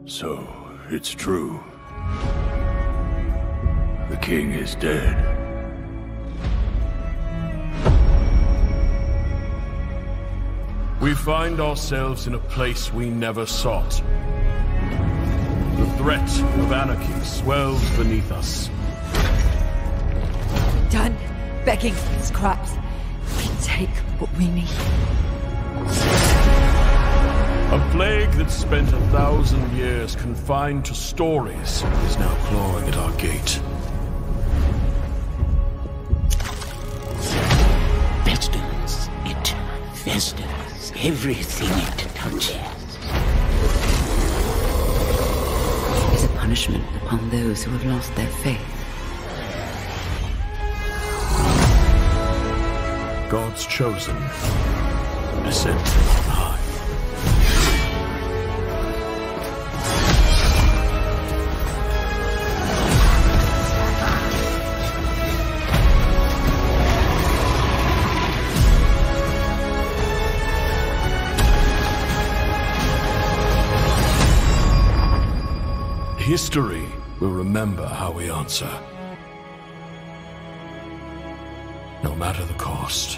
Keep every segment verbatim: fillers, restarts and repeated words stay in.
So, it's true. The king is dead. We find ourselves in a place we never sought. The threat of anarchy swells beneath us. We're done begging for scraps. We take what we need. A plague that spent a thousand years confined to stories is now clawing at our gate. Pestilence, it festers everything it touches. It is a punishment upon those who have lost their faith. God's chosen descent on high. History will remember how we answer. No matter the cost.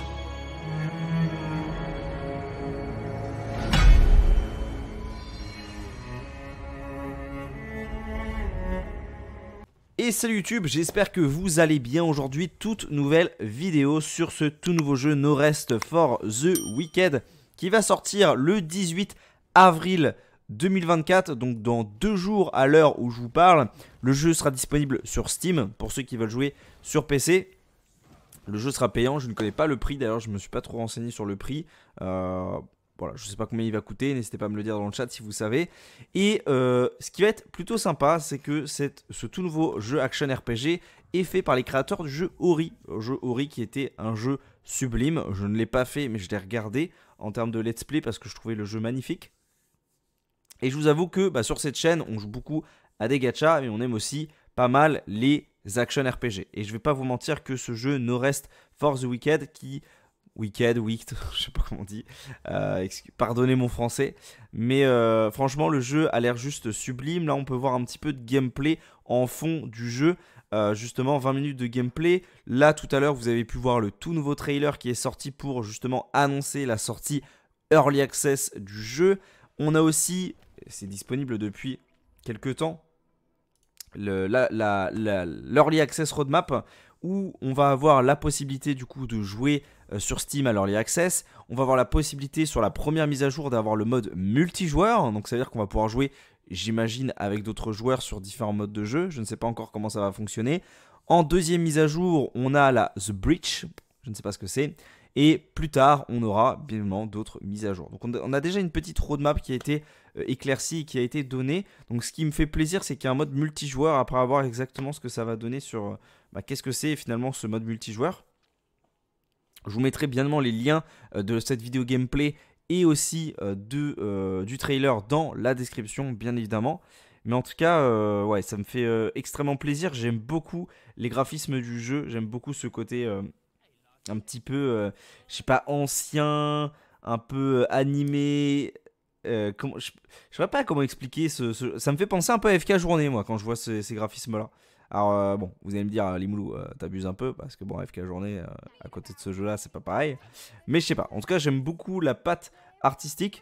Et salut YouTube, j'espère que vous allez bien. Aujourd'hui, toute nouvelle vidéo sur ce tout nouveau jeu No Rest for the Wicked qui va sortir le dix-huit avril deux mille vingt-quatre, donc dans deux jours à l'heure où je vous parle. Le jeu sera disponible sur Steam pour ceux qui veulent jouer sur P C. Le jeu sera payant, je ne connais pas le prix, d'ailleurs je ne me suis pas trop renseigné sur le prix. Euh, voilà, je ne sais pas combien il va coûter, n'hésitez pas à me le dire dans le chat si vous savez. Et euh, ce qui va être plutôt sympa, c'est que cette, ce tout nouveau jeu action R P G est fait par les créateurs du jeu Ori. Le jeu Ori qui était un jeu sublime, je ne l'ai pas fait mais je l'ai regardé en termes de let's play parce que je trouvais le jeu magnifique. Et je vous avoue que bah, sur cette chaîne, on joue beaucoup à des gachas, mais on aime aussi pas mal les action R P G. Et je vais pas vous mentir que ce jeu No Rest for the Wicked, qui... Wicked, Wicked, je sais pas comment on dit, euh, pardonnez mon français, mais euh, franchement le jeu a l'air juste sublime. Là on peut voir un petit peu de gameplay en fond du jeu, euh, justement vingt minutes de gameplay. Là tout à l'heure vous avez pu voir le tout nouveau trailer qui est sorti pour justement annoncer la sortie Early Access du jeu. On a aussi, c'est disponible depuis quelques temps, le, la, la, la, l'Early Access Roadmap où on va avoir la possibilité du coup de jouer euh, sur Steam à l'Early Access. On va avoir la possibilité sur la première mise à jour d'avoir le mode multijoueur. Donc ça veut dire qu'on va pouvoir jouer, j'imagine, avec d'autres joueurs sur différents modes de jeu. Je ne sais pas encore comment ça va fonctionner. En deuxième mise à jour, on a la The Breach. Je ne sais pas ce que c'est. Et plus tard, on aura bien évidemment d'autres mises à jour. Donc on a déjà une petite roadmap qui a été euh, éclaircie, qui a été donnée. Donc ce qui me fait plaisir, c'est qu'il y a un mode multijoueur après avoir exactement ce que ça va donner sur... Euh, bah, qu'est-ce que c'est finalement ce mode multijoueur. Je vous mettrai bien évidemment les liens euh, de cette vidéo gameplay et aussi euh, de, euh, du trailer dans la description, bien évidemment. Mais en tout cas, euh, ouais, ça me fait euh, extrêmement plaisir. J'aime beaucoup les graphismes du jeu. J'aime beaucoup ce côté... Euh, un petit peu, euh, je sais pas, ancien, un peu euh, animé. Euh, comment, je ne sais pas comment expliquer. Ce, ce, ça me fait penser un peu à F K Journée, moi, quand je vois ce, ces graphismes-là. Alors, euh, bon, vous allez me dire, Limoulou, euh, t'abuses un peu, parce que bon, F K Journée, euh, à côté de ce jeu-là, c'est pas pareil. Mais je sais pas. En tout cas, j'aime beaucoup la patte artistique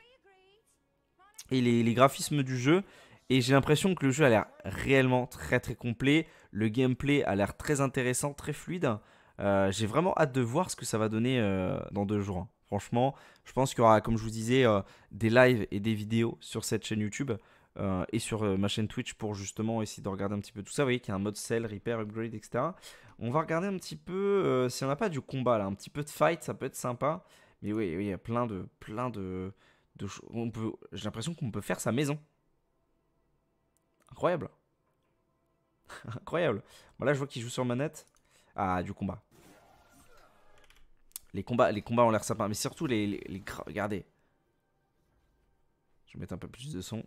et les, les graphismes du jeu. Et j'ai l'impression que le jeu a l'air réellement très très complet. Le gameplay a l'air très intéressant, très fluide. Euh, j'ai vraiment hâte de voir ce que ça va donner euh, dans deux jours. Hein. Franchement, je pense qu'il y aura, comme je vous disais, euh, des lives et des vidéos sur cette chaîne YouTube euh, et sur euh, ma chaîne Twitch pour justement essayer de regarder un petit peu tout ça. Vous voyez qu'il y a un mode sell, repair, upgrade, et cetera. On va regarder un petit peu euh, si on n'a pas du combat là, un petit peu de fight, ça peut être sympa. Mais oui, oui, il y a plein de, plein de, de choses. J'ai l'impression qu'on peut faire sa maison. Incroyable. Incroyable. Bon, là, je vois qu'il joue sur manette. Ah, du combat. Les combats, les combats ont l'air sympas. Mais surtout, les, les, les... Regardez. Je vais mettre un peu plus de son.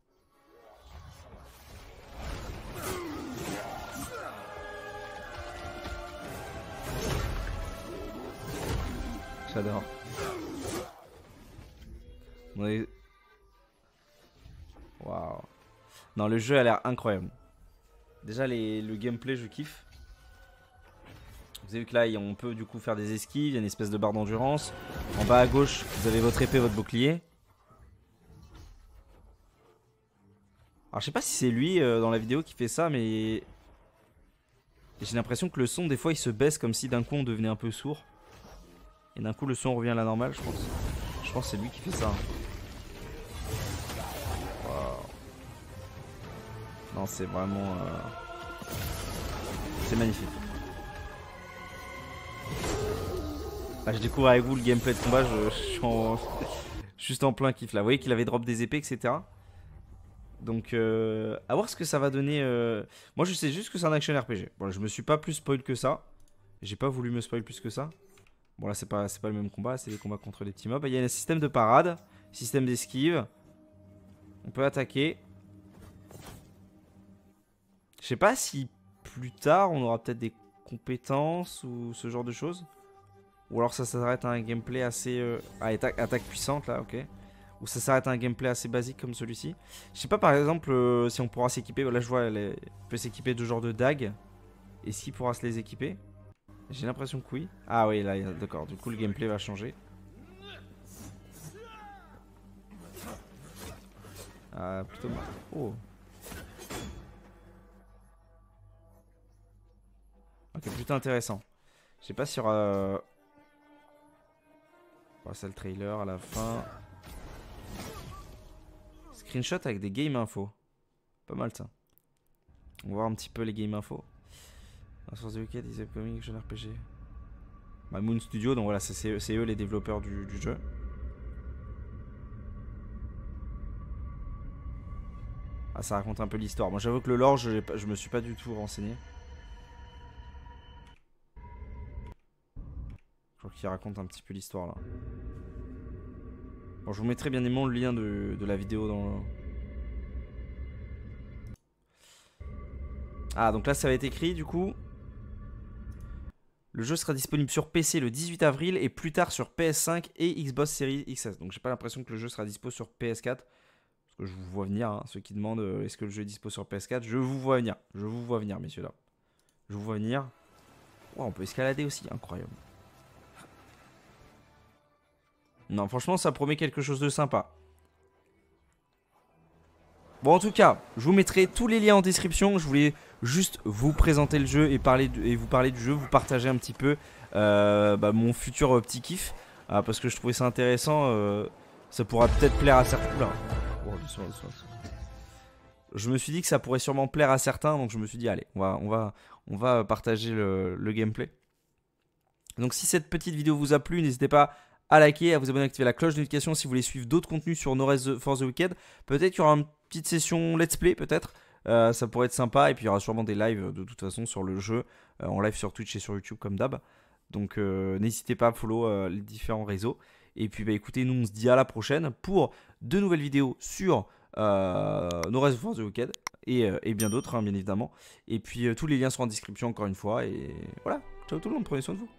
J'adore. Waouh. Non, le jeu a l'air incroyable. Déjà, les, le gameplay, je kiffe. Vous avez vu que là, on peut du coup faire des esquives. Il y a une espèce de barre d'endurance. En bas à gauche, vous avez votre épée, votre bouclier. Alors, je sais pas si c'est lui euh, dans la vidéo qui fait ça, mais j'ai l'impression que le son, des fois, il se baisse comme si d'un coup on devenait un peu sourd. Et d'un coup, le son revient à la normale, je pense. Je pense que c'est lui qui fait ça. Wow. Non, c'est vraiment... Euh... C'est magnifique. Ah, je découvre avec vous le gameplay de combat, je, je suis en... juste en plein kiff là. Vous voyez qu'il avait drop des épées, et cetera. Donc, euh, à voir ce que ça va donner. Euh... Moi, je sais juste que c'est un action R P G. Bon, je me suis pas plus spoil que ça. J'ai pas voulu me spoil plus que ça. Bon, là, c'est pas, c'est pas le même combat, c'est les combats contre les petits mobs. Il y a un système de parade, système d'esquive. On peut attaquer. Je sais pas si plus tard on aura peut-être des compétences ou ce genre de choses. Ou alors ça s'arrête à un gameplay assez... Euh... Ah, attaque, attaque puissante là, ok. Ou ça s'arrête à un gameplay assez basique comme celui-ci. Je sais pas par exemple euh, si on pourra s'équiper. Là je vois, elle est... peut s'équiper de genre de dagues. Et s'il pourra se les équiper. J'ai l'impression que oui. Ah oui, là, d'accord. Du coup le gameplay va changer. Ah, plutôt... Oh. Ok, plutôt intéressant. Je sais pas sur... Euh... Oh, c'est le trailer à la fin. Screenshot avec des game info. Pas mal ça. On va voir un petit peu les game info. Source de Wicked is upcoming action R P G. Bah, Moon Studio, donc voilà, c'est eux les développeurs du, du jeu. Ah, ça raconte un peu l'histoire. Moi j'avoue que le lore, je, je me suis pas du tout renseigné. Je crois qu'il raconte un petit peu l'histoire là. Bon, je vous mettrai bien évidemment le lien de, de la vidéo dans le... Ah, donc là ça va être écrit du coup. Le jeu sera disponible sur P C le dix-huit avril et plus tard sur P S cinq et Xbox Series X S. Donc j'ai pas l'impression que le jeu sera dispo sur P S quatre. Parce que je vous vois venir, hein, ceux qui demandent euh, est-ce que le jeu est dispo sur P S quatre. Je vous vois venir, je vous vois venir messieurs là. Je vous vois venir. Oh, on peut escalader aussi, incroyable. Non, franchement, ça promet quelque chose de sympa. Bon, en tout cas, je vous mettrai tous les liens en description. Je voulais juste vous présenter le jeu et, parler de, et vous parler du jeu, vous partager un petit peu euh, bah, mon futur euh, petit kiff. Euh, parce que je trouvais ça intéressant. Euh, ça pourra peut-être plaire à certains. Oula. Oh, doucement, doucement. Je me suis dit que ça pourrait sûrement plaire à certains. Donc je me suis dit, allez, on va, on va, on va partager le, le gameplay. Donc si cette petite vidéo vous a plu, n'hésitez pas à liker, à vous abonner, à activer la cloche de notification si vous voulez suivre d'autres contenus sur No Rest for the Wicked. Peut-être qu'il y aura une petite session let's play, peut-être. Euh, ça pourrait être sympa. Et puis il y aura sûrement des lives de toute façon sur le jeu. Euh, en live sur Twitch et sur YouTube comme d'hab. Donc euh, n'hésitez pas à follow euh, les différents réseaux. Et puis bah écoutez, nous on se dit à la prochaine pour de nouvelles vidéos sur euh, No Rest for the Wicked. Et, euh, et bien d'autres, hein, bien évidemment. Et puis euh, tous les liens seront en description encore une fois. Et voilà, ciao tout le monde, prenez soin de vous.